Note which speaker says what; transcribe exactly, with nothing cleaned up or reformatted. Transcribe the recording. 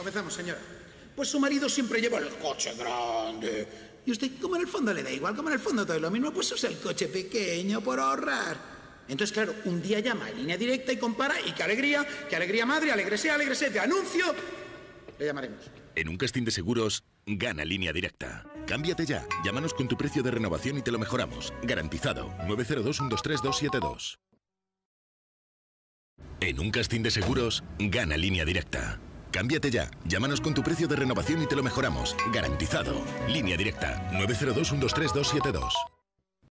Speaker 1: Comenzamos, señora. Pues su marido siempre lleva el coche grande. Y usted, como en el fondo le da igual, como en el fondo todo es lo mismo, pues usa el coche pequeño por ahorrar. Entonces, claro, un día llama a Línea Directa y compara, y qué alegría, qué alegría madre, alegresé, alegresé, de anuncio. Le llamaremos.
Speaker 2: En un casting de seguros, gana Línea Directa. Cámbiate ya. Llámanos con tu precio de renovación y te lo mejoramos. Garantizado. nueve cero dos, uno dos tres, dos siete dos. En un casting de seguros, gana Línea Directa. Cámbiate ya. Llámanos con tu precio de renovación y te lo mejoramos. Garantizado. Línea Directa. nueve cero dos, uno dos tres, dos siete dos.